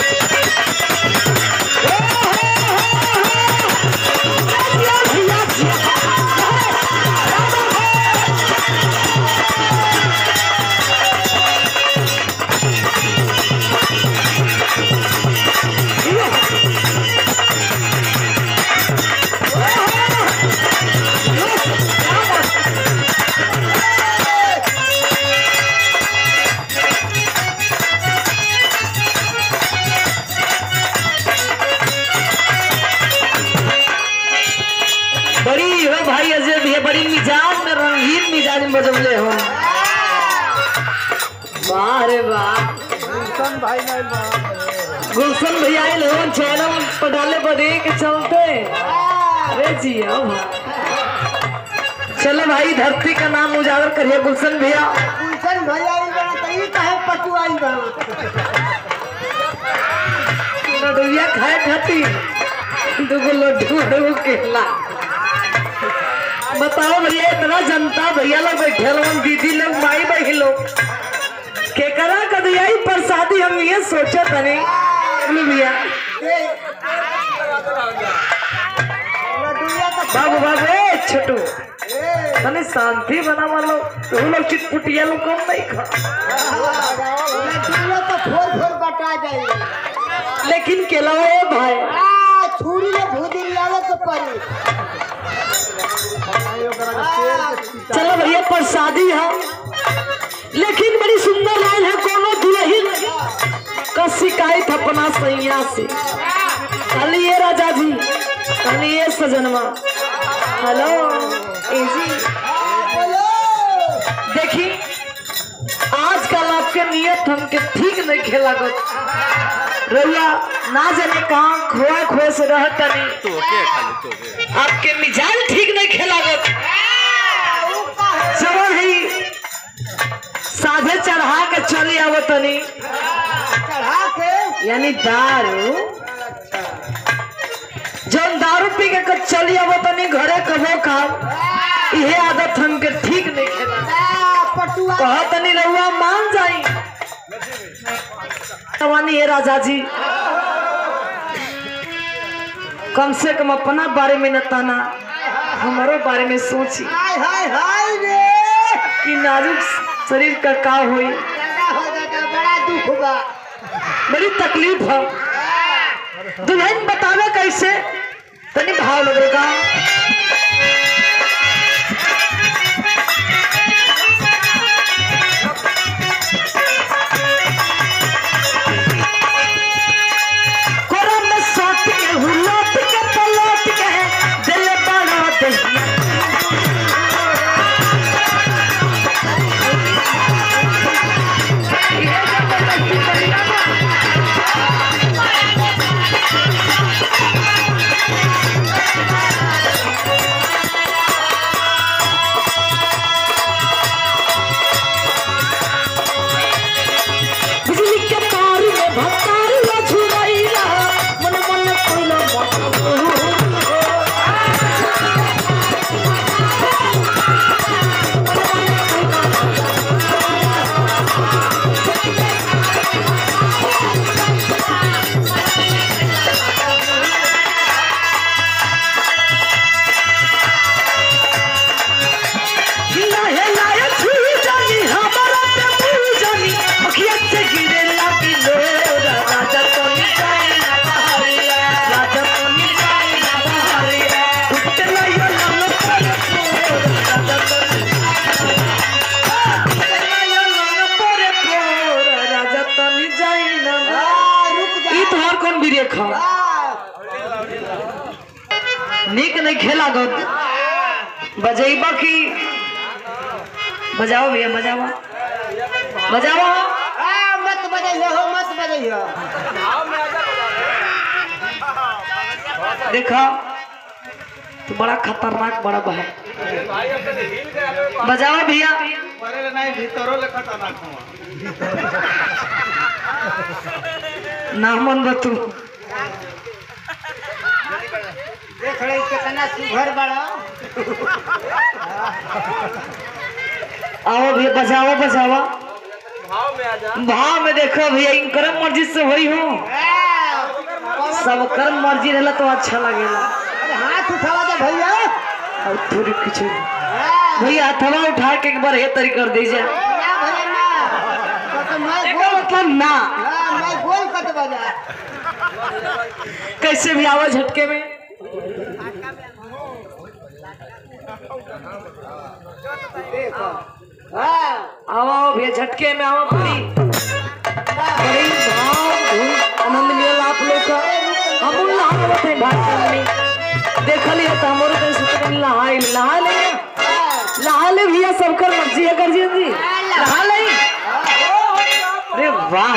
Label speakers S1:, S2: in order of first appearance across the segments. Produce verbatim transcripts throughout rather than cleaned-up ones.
S1: बड़ी मिजाज में रंगीन मिजाज में बजौले हो। वाह रे वाह
S2: गुलशन भाई नहीं
S1: गुलशन भैया आए लोन चैनल पर डाले बदे के चलते। अरे जी अब चलो भाई धरती का नाम उजागर करिए गुलशन भैया।
S2: गुलशन भैया आई कहे पटुआई
S1: लड्डुया खाए खातिर दुगो लड्डू लड्डू केला। बताओ भैया इतना जनता भैया लोग बैठे लोग दीदी लोग माई बहन लोग के करा कर दिया प्रसादी हम ये सोचा था नहीं भैया। बाबू बाबू ए छोटू तने शांति बना वालो तू लोग चिटपुटिया लोग कम नहीं खा
S2: तो फोर फोर बटा जाए
S1: लेकिन केला ए भाई
S2: छुरी में भूदी लावे तो पड़ी।
S1: चलो भैया प्रसादी है लेकिन बड़ी सुंदर लाइन है। कोनो दुल्हन का शिकायत अपना सैया से कल ये राजा जी कल ये सजनवा हेलो जी देखी आजकल आपके नियत हमके ठीक नहीं खेला गो रउआ ना जाने कहाँ खोआ खोए से रहता नहीं तो के खाली तो आपके मिजाज ठीक नहीं खेला गो चलो ही साधे चढ़ा के चली आवो तनी
S2: चढ़ा के
S1: यानी दारू जब दारू पी के चली आवो तनी घरे कबो खाओ ये आदत हमके ठीक नहीं खेला कहा तनी रहुआ मान जाई जवानी है राजा जी कम से कम अपना बारे में न ताना हमारे बारे में सोची
S2: हाय हाय हाय रे
S1: कि नाजुक शरीर का का हुई
S2: बड़ा दुख बा
S1: बड़ी तकलीफ है। दुल्हन बतावे कैसे तनी भाव लगेगा निक नहीं खेला गो बजेबा की बजाओ भैया बजाओ बजाओ
S2: मत बजाइए हो मत बजाइए
S1: देखा तो बड़ा खतरनाक बड़ा बहा बजाओ भैया ना मन बतू
S2: देख रही कितना सुघर बड़ा
S1: आओ भैया बजाओ बजाओ भाव में आ जा भाव में देखो भैया इनकर मर्जी से हुई हो सब कर मर्जी रहला तो अच्छा लगेला।
S2: अरे हाथ उठावा दे भैया।
S1: और थोड़ी कुछ
S2: हाँ,
S1: भैया हथवा उठा के एक बार हे तरी कर दीजिए।
S2: ना भैया ना। तो, तो मैं
S1: एकर
S2: गोल
S1: मतलब ना
S2: हाँ, मैं गोल कट बजा।
S1: कैसे भी आवाज झटके में
S2: हाँ,
S1: आओ भैया झटके में आओ बड़ी बड़ी धाम धूम आनंद मिलल आप लोग का। हम नहावत है भाषण में देखल है तो हमारे कहीं सोचे नहाए नहा ले नहा ले भैया सबकर मर्जी है कर जी नहा ले। अरे वाह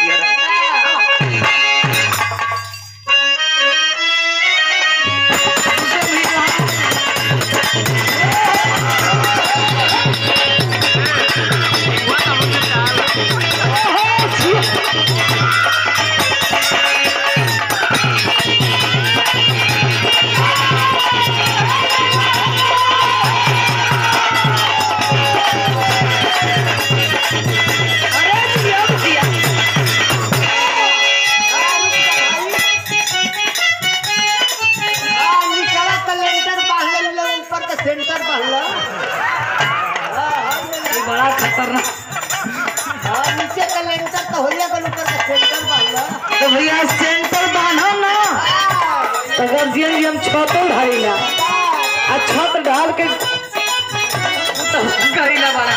S2: सेंटर पहला
S1: बड़ा खतरनाक।
S2: हाँ, नीचे का लेंटर तो हो गया, ऊपर का सेंटर पहला।
S1: तो भैया सेंटर बांधो ना तो गर्जियन जी हम छत ढाईला आ छत ढाल के तो करीला बड़ा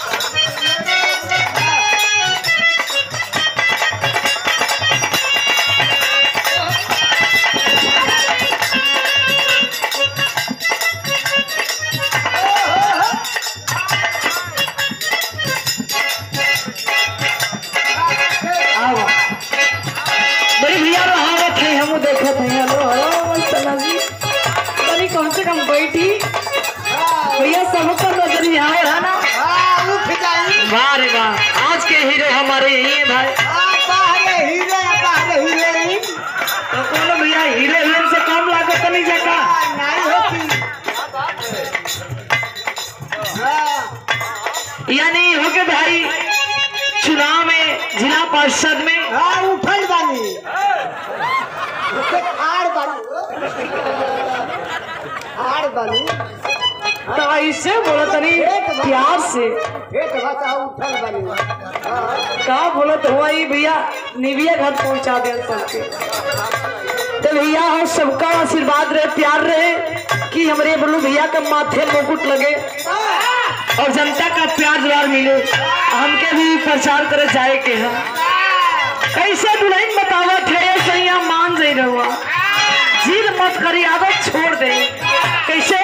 S1: कम से कम बैठी भैया सबको नजर आए है ना। वाह रे वाह आज के हीरो हमारे यही है भाई।
S2: हीरे हीरे
S1: तो कौन भैया हीरे हीरे से कम लागत नहीं जाता यानी हो के भाई चुनाव में जिला परिषद में
S2: हाँ उठल बानी हार बानी हार बानी
S1: तो ऐसे बोला तनी प्यार से
S2: एक भाषा उठल बानी
S1: कहा बोला तो हुआ ही भैया निविया घर पहुंचा दे सबके। तो भैया हम सबका आशीर्वाद रहे प्यार रहे कि हमारे बल्लू भैया का माथे मुकुट लगे और जनता का प्यार दुलार मिले हमके भी प्रचार करे जाए के है। कैसे दुल्हन बतावत है सैया मान जाई रहुआ जिद मत करी आदत छोड़ दे कैसे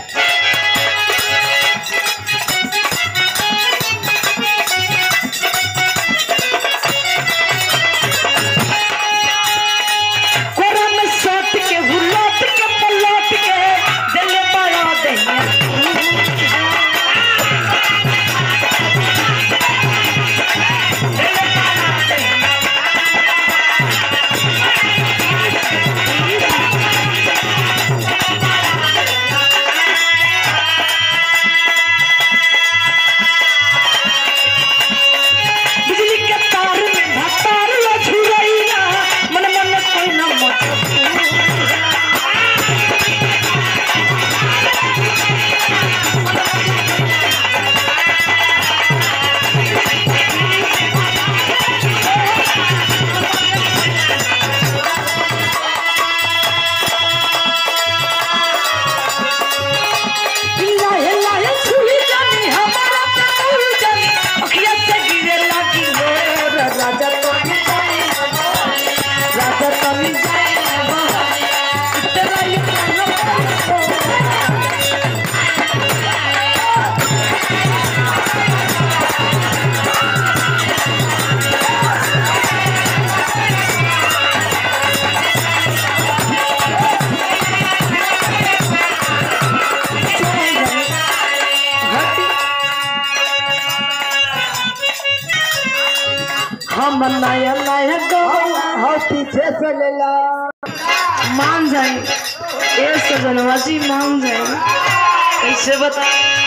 S1: हम नया नया
S2: हाँ पीछे से ले ला
S1: मान जाए ये सजनवा जी मान जाए कैसे बता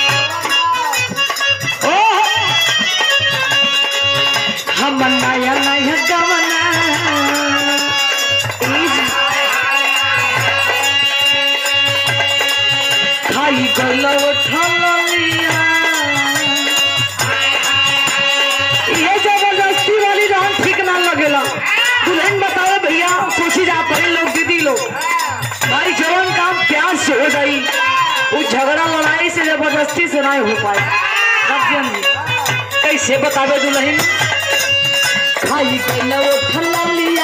S1: ओ हम नया नया गवना कैला उठलिया ये जबरदस्ती वाली रहन ठीक ना लगेला। दुल्हन बताओ भैया, सोची जा पड़े लोग दीदी लोग भाई जवन काम प्यार से हो जाई वो झगड़ा लड़ाई से जबरदस्ती से नहीं हो पाए। कैसे बतावे दुल्हन खाई कैला उठलिया